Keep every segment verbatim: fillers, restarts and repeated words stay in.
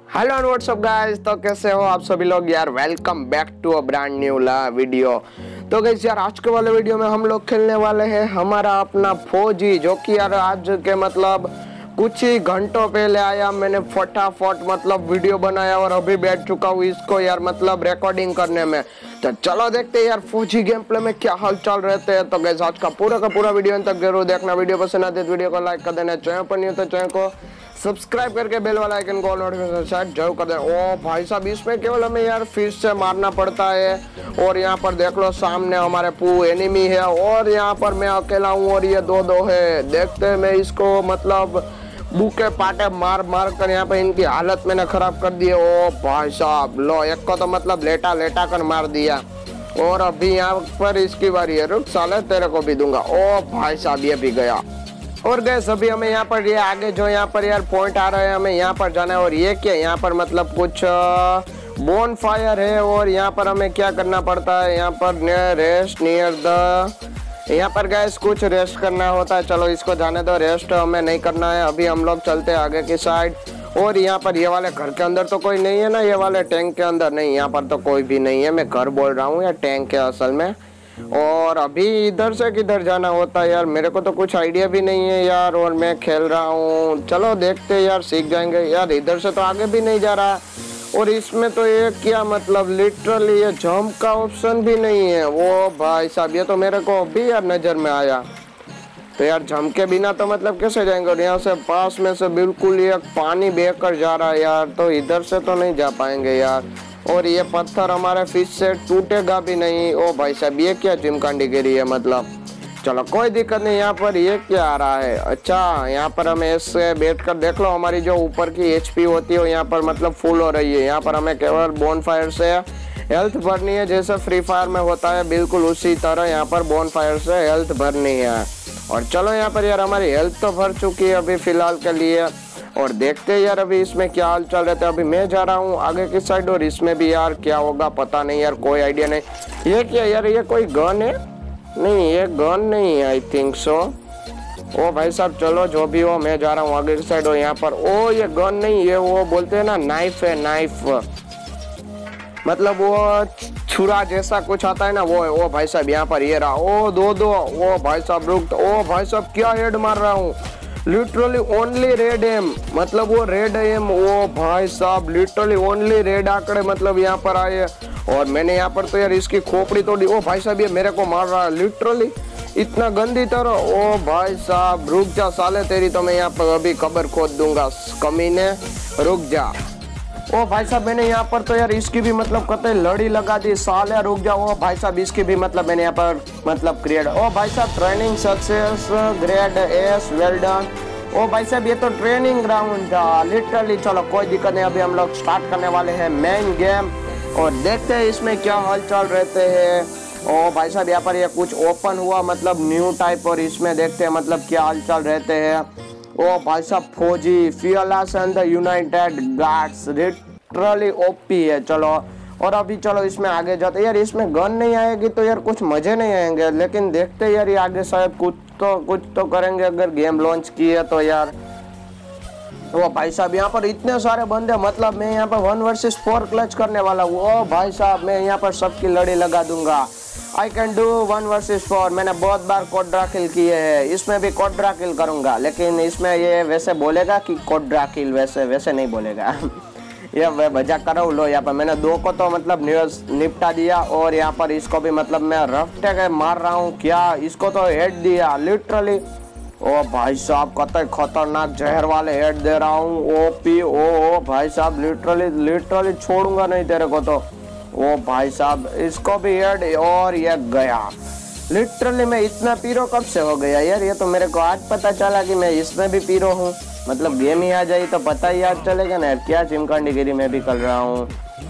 Hello and WhatsApp guys, तो कैसे हो आप सभी लोग यार। Welcome back to a brand new ला वीडियो। तो गाइस यार आज के वाले वीडियो में हम लोग खेलने वाले हैं हमारा अपना फौजी, जो कि यार आज के मतलब कुछ ही घंटों पहले आया। मैंने फटाफट मतलब वीडियो बनाया और अभी बैठ चुका हूँ इसको यार मतलब रिकॉर्डिंग करने में। तो चलो देखते हैं यार फौजी गेम प्ले में क्या हाल चाल रहते हैं। तो गाइस आज का पूरा का पूरा वीडियो अंत तक जरूर देखना। वीडियो पसंद आती है तो वीडियो को लाइक कर देना, चैनल पर नहीं हो तो चैनल को सब्सक्राइब करके बेल वाला आइकन को नोटिफिकेशन सेट जरूर कर देना। ओ भाई साहब, इसमें केवल हमें यार फिर से मारना पड़ता है। और यहाँ पर देख लो सामने हमारे पू एनिमी है और यहाँ पर मैं अकेला हूँ और ये दो दो है। देखते हैं मैं इसको मतलब बुके पाटे मार मार कर यहाँ पर इनकी हालत मैंने खराब कर दी है। ओ भाई साहब, लो एक को तो मतलब लेटा लेटा कर मार दिया और अभी यहाँ पर इसकी बारी है। रुक साले, तेरे को भी दूंगा। ओ भाई साहब, ये भी गया। और गैस अभी हमें यहाँ पर ये आगे जो यहाँ पर यार पॉइंट आ रहा है, हमें यहाँ पर जाना है। और ये क्या यहाँ पर मतलब कुछ बोन फायर है और यहाँ पर हमें क्या करना पड़ता है, यहाँ पर रेस्ट नियर द, यहाँ पर गैस कुछ रेस्ट करना होता है। चलो इसको जाने दो, रेस्ट हमें नहीं करना है। अभी हम लोग चलते हैं आगे की साइड। और यहाँ पर ये वाले घर के अंदर तो कोई नहीं है ना, ये वाले टैंक के अंदर नहीं, यहाँ पर तो कोई भी नहीं है। मैं घर बोल रहा हूँ या टैंक है असल में। और अभी इधर से किधर जाना होता है यार, मेरे को तो कुछ आइडिया भी नहीं है यार। और मैं खेल रहा हूँ, चलो देखते हैं यार, सीख जाएंगे यार। इधर से तो आगे भी नहीं जा रहा और इसमें तो ये क्या मतलब लिटरली ये जंप का ऑप्शन भी नहीं है। वो भाई साहब, ये तो मेरे को अभी यार नजर में आया। तो यार जंप के बिना तो मतलब कैसे जाएंगे। और यहाँ से पास में से बिल्कुल ये पानी बहकर जा रहा है यार, तो इधर से तो नहीं जा पाएंगे यार। और ये पत्थर हमारे फिश से टूटेगा भी नहीं। ओ भाई साहब, ये क्या चिमकांडी गिरी है मतलब। चलो कोई दिक्कत नहीं। यहाँ पर ये क्या आ रहा है, अच्छा यहाँ पर हमें इससे बैठ कर देख लो हमारी जो ऊपर की एचपी होती है यहाँ पर मतलब फुल हो रही है। यहाँ पर हमें केवल बोन फायर से हेल्थ भरनी है, जैसे फ्री फायर में होता है बिल्कुल उसी तरह यहाँ पर बोन फायर से हेल्थ भरनी है। और चलो यहाँ पर यार हमारी हेल्थ तो भर चुकी है अभी फिलहाल के लिए। और देखते हैं यार अभी इसमें क्या हाल चल रहे थे। अभी मैं जा रहा हूँ आगे की साइड और इसमें भी यार क्या होगा पता नहीं यार, कोई आइडिया नहीं। ये क्या यार, ये कोई गन है? नहीं, ये गन नहीं है आई थिंक सो। ओ भाई साहब चलो जो भी हो, मैं जा रहा हूँ आगे की साइड। और यहाँ पर ओ ये गन नहीं, ये वो बोलते हैं ना नाइफ है, नाइफ मतलब वो छुरा जैसा कुछ आता है ना, वो है। ओ भाई साहब यहाँ पर ये रहा। ओ दो दो। ओ भाई साहब रुक। ओ भाई साहब क्या हेड मार रहा हूँ, लिटरली ओनली रेड एम, मतलब वो रेड एम। ओ भाई साहब लिटरली ओनली रेड आंकड़े मतलब यहाँ पर आए। और मैंने यहाँ पर तो यार इसकी खोपड़ी तोड़ी। ओ भाई साहब ये मेरे को मार रहा है लिटरली इतना गंदी तरह। ओ भाई साहब रुक जा साले, तेरी तो मैं यहाँ पर अभी कब्र खोद दूंगा कमीने, रुक जा। ओ भाई साहब मैंने यहाँ पर तो यार इसकी भी मतलब कतई लड़ी लगा दी साले, रुक जाओ। ओ भाई साहब इसकी भी मतलब मैंने यहाँ पर मतलब क्रिएट। ओ भाई साहब training success grade S well done. ओ भाई साहब ये तो ट्रेनिंग ग्राउंड था लिटरली। चलो कोई दिक्कत नहीं, अभी हम लोग स्टार्ट करने वाले हैं मेन गेम और देखते हैं इसमें क्या हालचाल रहते हैं। ओ भाई साहब यहाँ पर ये कुछ ओपन हुआ मतलब न्यू टाइप, और इसमें देखते हैं मतलब क्या हालचाल रहते हैं। ओ भाई साहब फौजी fearless and the United Guards literally OP है। चलो और अभी चलो इसमें आगे जाते यार। इसमें गन नहीं आएगी तो यार कुछ मजे नहीं आएंगे, लेकिन देखते यार ये आगे शायद कुछ तो कुछ तो करेंगे अगर गेम लॉन्च किए तो यार। ओ भाई साहब यहाँ पर इतने सारे बंदे, मतलब मैं यहाँ पर वन वर्सेस फोर क्लच करने वाला हूँ। ओ भाई साहब मैं यहाँ पर सबकी लड़ी लगा दूंगा। I can do one versus four. मैंने बहुत बार कोड्रा किल किए हैं, इसमें भी कोड्रा किल करूंगा, लेकिन इसमें ये वैसे बोलेगा कि कोड्रा किल, वैसे वैसे नहीं बोलेगा। ये वह मजाक कर रहा हूँ। लो यहाँ पर मैंने दो को तो मतलब न्यूज निपटा दिया और यहाँ पर इसको भी मतलब मैं रफ टेक मार रहा हूँ। क्या इसको तो हेड दिया लिटरली। ओ भाई साहब कतई खतरनाक जहर वाले हेड दे रहा हूँ। ओ पी ओ ओ भाई साहब लिटरली लिटरली छोड़ूंगा नहीं तेरे को तो। ओ भाई साहब इसको भी हेड और ये गया लिटरली। मैं इतना पीरो कब से हो गया यार, ये तो मेरे को आज पता चला कि मैं इसमें भी पीरो हूँ। मतलब गेम ही आ जाए तो पता ही याद चलेगा ना यार, क्या चिमकांडी गिरी मैं भी कर रहा हूँ।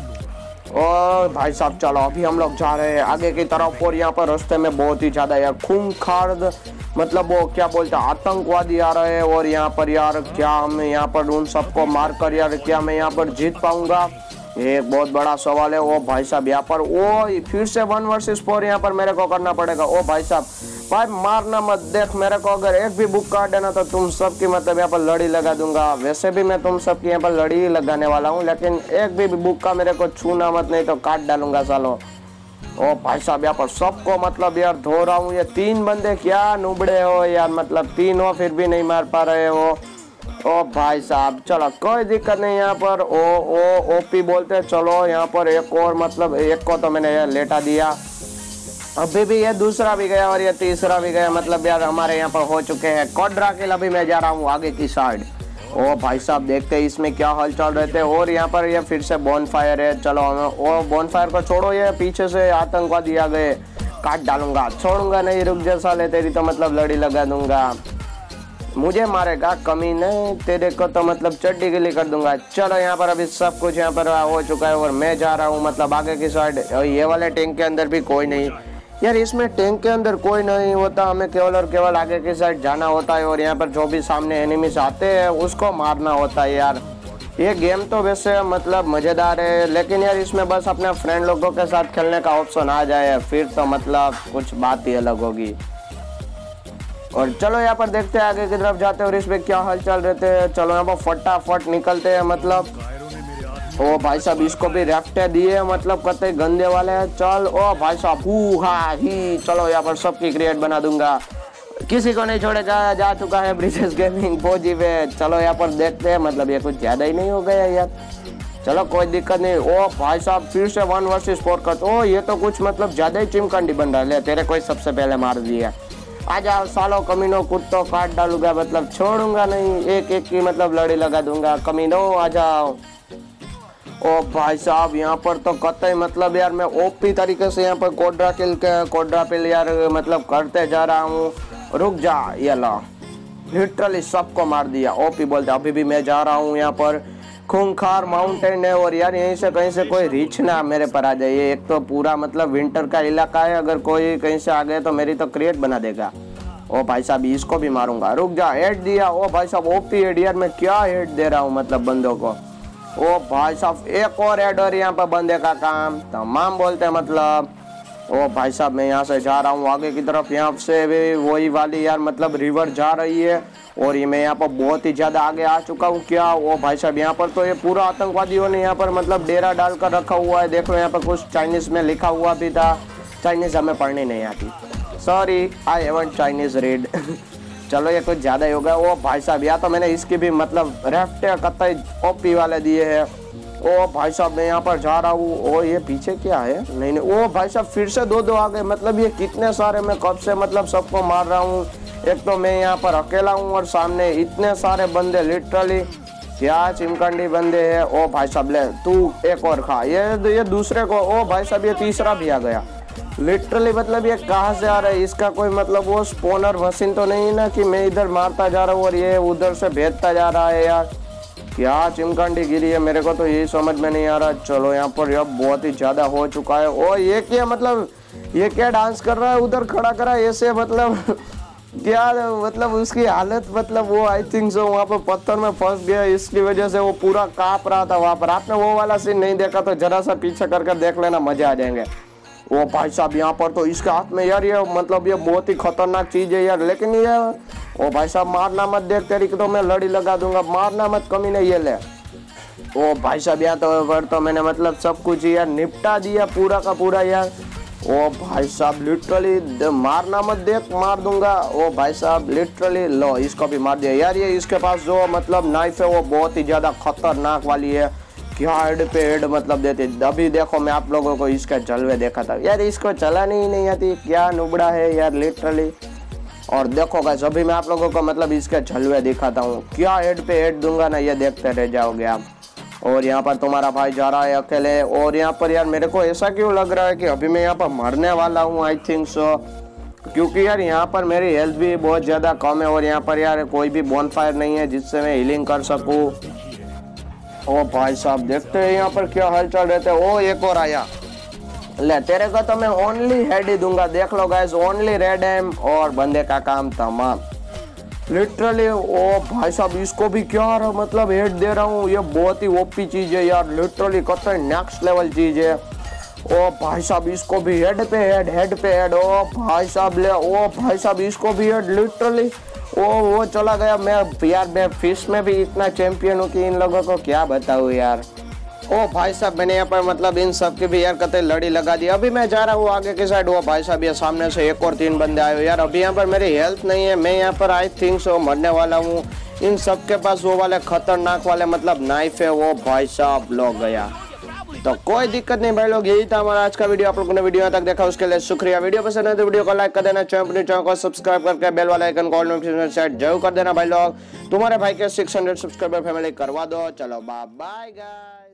और भाई साहब चलो अभी हम लोग जा रहे हैं आगे की तरफ। और यहाँ पर रास्ते में बहुत ही ज्यादा यार खूंखार मतलब वो क्या बोलते हैं आतंकवादी आ रहे हैं। और यहाँ पर यार क्या हम यहाँ पर उन सबको मार कर यार क्या मैं यहाँ पर जीत पाऊंगा, एक बहुत बड़ा सवाल है। ओ भाई साहब यहाँ पर ओ फिर से वन वर्सेस फोर यहाँ पर मेरे को करना पड़ेगा। ओ भाई साहब भाई मारना मत, देख मेरे को अगर एक भी बुक काट देना तो तुम सबकी मतलब यहाँ पर लड़ी लगा दूंगा। वैसे भी मैं तुम सबकी यहाँ पर लड़ी लगाने वाला हूँ, लेकिन एक भी बुक का मेरे को छूना मत, नहीं तो काट डालूंगा सालो। ओ भाई साहब यहाँ पर सबको मतलब यार धो रहा हूँ। ये तीन बंदे क्या नुबड़े हो यार, मतलब तीन हो फिर भी नहीं मार पा रहे हो। ओ भाई साहब चलो कोई दिक्कत नहीं, यहाँ पर ओ ओ ओपी बोलते हैं। चलो यहाँ पर एक और मतलब एक को तो मैंने लेटा दिया, अभी भी ये दूसरा भी गया और ये तीसरा भी गया। मतलब यार हमारे यहाँ पर हो चुके हैं कोड्रा किल। अभी मैं जा रहा हूँ आगे की साइड। ओ भाई साहब देखते हैं इसमें क्या हलचल रहते हैं। और यहाँ पर ये फिर से बॉनफायर है। चलो ओ बॉनफायर को छोड़ो, ये पीछे से आतंकवादी आ गए, काट डालूंगा, छोड़ूंगा नहीं, रुक जा साले, तेरी तो मतलब लड़ी लगा दूंगा। मुझे मारेगा कमीने, तेरे को तो मतलब चड्डी गिली कर दूंगा। चलो यहाँ पर अभी सब कुछ यहाँ पर हो चुका है और मैं जा रहा हूँ मतलब आगे की साइड। ये वाले टैंक के अंदर भी कोई नहीं यार, इसमें टैंक के अंदर कोई नहीं होता, हमें केवल और केवल आगे की साइड जाना होता है और यहाँ पर जो भी सामने एनिमीज आते हैं उसको मारना होता है। यार ये गेम तो वैसे मतलब मज़ेदार है, लेकिन यार इसमें बस अपने फ्रेंड लोगों के साथ खेलने का ऑप्शन आ जाए फिर तो मतलब कुछ बात ही अलग होगी। और चलो यहाँ पर देखते हैं आगे की तरफ जाते हैं और इसमें क्या हलचल रहते हैं। चलो यहाँ पर फटाफट निकलते हैं। मतलब ओ भाई साहब इसको भी रेफ्टे दिए, मतलब कतई गंदे वाले हैं। चल ओ भाई साहब हू हा ही, चलो यहाँ पर सबकी क्रिएट बना दूंगा, किसी को नहीं छोड़ेगा। जा चुका है ब्रिजेश गेमिंग फौजी पे। चलो यहाँ पर देखते हैं, मतलब ये कुछ ज्यादा ही नहीं हो गया यार। चलो कोई दिक्कत नहीं। ओ भाई साहब फिर से वन वर्सेस फोर कर। ओ ये तो कुछ मतलब ज्यादा ही चिमकंडी बन रहा है। तेरे कोई सबसे पहले मार दिया, आ जाओ सालो कमीनो, कुत्तों काट डालूंगा, मतलब छोड़ूंगा नहीं, एक एक की मतलब लड़ी लगा दूंगा। कमीनो आ जाओ। ओ भाई साहब यहाँ पर तो कतई मतलब यार मैं ओपी तरीके से यहाँ पर कोड्रा किल के कोड्रा पिल यार मतलब करते जा रहा हूँ। रुक जा, ये ला लिटरली सबको मार दिया। ओपी बोलते अभी भी मैं जा रहा हूँ। यहाँ पर खूंखार माउंटेन है और यार यहीं से कहीं से कोई रीच ना मेरे पर आ जाए। एक तो पूरा मतलब विंटर का इलाका है, अगर कोई कहीं से आ गए तो मेरी तो क्रिएट बना देगा। ओ भाई साहब इसको भी मारूंगा। रुक जा, हेड दिया। ओ भाई साहब ओपी हेड यार, मैं क्या हेड दे रहा हूँ मतलब बंदों को। ओ भाई साहब एक और हेड और यहाँ पर बंदे का काम तमाम बोलते हैं मतलब। ओ भाई साहब मैं यहाँ से जा रहा हूँ आगे की तरफ। यहाँ से भी वही वाली यार मतलब रिवर जा रही है और ये मैं यहाँ पर बहुत ही ज्यादा आगे आ चुका हूँ। क्या ओ भाई साहब यहाँ पर तो ये पूरा आतंकवादियों ने यहाँ पर मतलब डेरा डालकर रखा हुआ है। देख लो यहाँ पर कुछ चाइनीज में लिखा हुआ भी था। चाइनीज हमें पढ़नी नहीं आती, sorry I haven't Chinese read. चलो ये कुछ ज्यादा ही होगा। ओ भाई साहब या तो मैंने इसकी भी मतलब रेफ्टे कतई ओपी वाले दिए हैं। ओ भाई साहब मैं यहाँ पर जा रहा हूँ। ओ ये पीछे क्या है? नहीं नहीं, ओ भाई साहब फिर से दो दो आ गए। मतलब ये कितने सारे, मैं कब से मतलब सबको मार रहा हूँ। एक तो मैं यहाँ पर अकेला हूँ और सामने इतने सारे बंदे, लिटरली क्या चिमकंडी बंदे हैं। ओ भाई साहब ले तू एक और खा। ये ये दूसरे को। ओ भाई साहब ये तीसरा भी आ गया। लिटरली मतलब ये कहाँ से आ रहा है? इसका कोई मतलब वो स्पोनर मशीन तो नहीं ना कि मैं इधर मारता जा रहा हूँ और ये उधर से भेजता जा रहा है। यार क्या चिमकंडी गिरी है, मेरे को तो यही समझ में नहीं आ रहा। चलो यहाँ पर यह बहुत ही ज्यादा हो चुका है। ओ ये क्या मतलब, ये क्या डांस कर रहा है उधर खड़ा करा ऐसे, मतलब क्या मतलब उसकी हालत, मतलब वो आई थिंक सो वहाँ पर पत्थर में फंस गया, इसकी वजह से वो पूरा कांप रहा था वहाँ पर। आपने वो वाला सीन नहीं देखा तो जरा सा पीछे कर कर देख लेना, मजा आ जाएंगे। ओ भाई साहब यहाँ पर तो इसके हाथ में यार ये मतलब ये बहुत ही खतरनाक चीज है यार। लेकिन ये ओ भाई साहब मारना मत, देख तेरी तो मैं लड़ी लगा दूंगा, मारना मत कमी नहीं। ये ले। ओ भाई साहब यहाँ तो पर तो मैंने मतलब सब कुछ यार निपटा दिया पूरा का पूरा यार। ओ भाई साहब लिटरली मारना मत, देख मार दूंगा। ओ भाई साहब लिटरली लो इसको भी मार दिया यार। ये इसके पास जो मतलब नाइफ है वो बहुत ही ज्यादा खतरनाक वाली है। क्या हेड पे हेड मतलब देते। अभी देखो मैं आप लोगों को इसका जलवे देखा था यार, इसको चलानी ही नहीं आती, क्या नुबड़ा है यार लिटरली। और देखो गाइस अभी मैं आप लोगों को मतलब इसके जलवे दिखाता हूँ, क्या हेड पे हेड दूंगा ना, ये देखते रह जाओगे आप। और यहाँ पर तुम्हारा भाई जा रहा है अकेले। और यहाँ पर यार मेरे को ऐसा क्यों लग रहा है कि अभी मैं यहाँ पर मरने वाला हूँ, आई थिंक सो, क्योंकि यार यहाँ पर मेरी हेल्थ भी बहुत ज्यादा कम है और यहाँ पर यार कोई भी बॉनफायर नहीं है जिससे मैं हीलिंग कर सकूँ। ओ भाई साहब देखते हैं यहाँ पर क्या हलचल रहते हैं। ओ एक और आया, ले तेरे को तो मैं ओनली हेड ही दूंगा। देख लो गाइस ओनली रेड एम और बंदे का काम तमाम लिटरली। ओ भाई साहब इसको भी क्या मतलब हेड दे रहा हूँ, ये बहुत ही ओपी चीज है यार लिटरली, कतई नेक्स्ट लेवल चीज है। ओ भाई साहब इसको भी हेड पे हेड, हेड पे हेड। ओ भाई साहब ले, ओ भाई साहब इसको भी हेड लिटरली। ओ वो चला गया। मैं यार मैं फिश में भी इतना चैंपियन हूँ कि इन लोगों को क्या बताऊँ यार। ओ भाई साहब मैंने यहाँ पर मतलब इन सब की भी यार कतई लड़ी लगा दी। अभी मैं जा रहा हूँ आगे की साइड। वो भाई साहब ये सामने से एक और तीन बंदे आए हो यार। अभी यहाँ पर मेरी हेल्थ नहीं है, मैं यहाँ पर आई थिंक सो मरने वाला हूँ। इन सब के पास वो वाले खतरनाक वाले मतलब नाइफ है। वो भाई साहब लोग गया, तो कोई दिक्कत नहीं भाई लोग। यही था हमारा आज का वीडियो। आप लोगों ने वीडियो तक देखा उसके लिए शुक्रिया। वीडियो पसंद है तो वीडियो को लाइक कर देना, चैनल चैनल को सब्सक्राइब करके बेल वाला आइकन कॉल नोटिफिकेशन सेट जरूर कर देना भाई लोग। तुम्हारे भाई के सिक्स हंड्रेड सब्सक्राइबर फैमिली करवा दो। चलो बाय बाय गाइस।